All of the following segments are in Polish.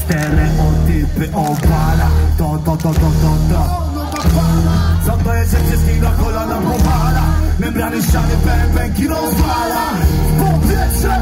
Stereotypy opala. To co to jest, że wszystkich na kolana powala? Membrany, ściany, pęki rozwala. W powietrze.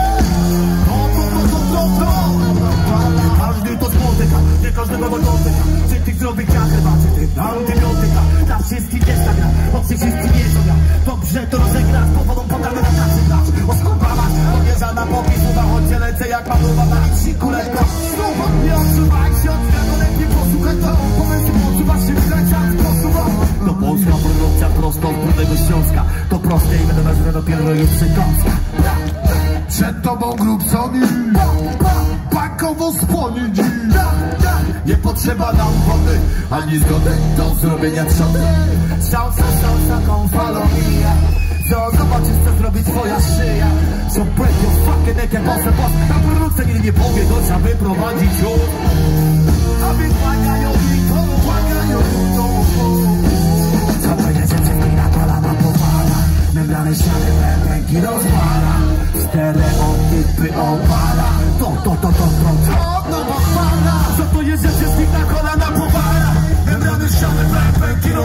Każdy to spotyka, nie każdego dotyka. Czy tych zdrowych ja chyba, czy tych antybiotyka. Dla wszystkich jest ta gra, bo wszystkich jest to gra. Dobrze to rozegrasz, powodą podamy na tacy gracz. Oskupałaś, odjeżdża na popis, uda, choć lecę jak maluwa na liczniku lekko. Nie odczuwaj się od tego, lepiej posłuchaj to. Pomysł, odczuwasz się wkręcać, posuwam. To polska produkcja prosto od Górnego Śląska. To proste i będę nazywa dopiero już przekąska. Przed tobą grób soni, bankowo spłoni dziś. Nie potrzeba nam wody, ani zgody do zrobienia trzody. Salsa, falą mija. Zobaczysz, co zrobi twoja szyja. So break your fucking neck and boss. Na produkcja nie powie, trzeba wyprowadzić ją. A więc łagają mi to. Co to jest, że wszystkich na kolana powala? Membrany, ściany, pęki rozwala. Stereotypy opala. Co to jest, że wszystkich na kolana powala? Membrany, ściany, pęki